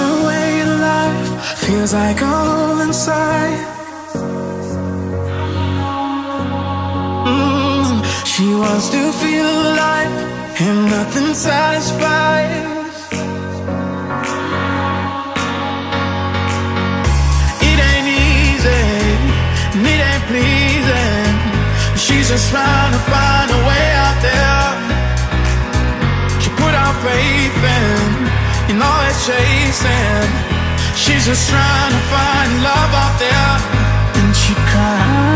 her way in life feels like a hole inside. She wants to feel alive and nothing satisfies. It ain't easy and it ain't pleasing. She's just trying to find a way out there. She put our faith in all that chasing. She's just trying to find love out there. And she cried.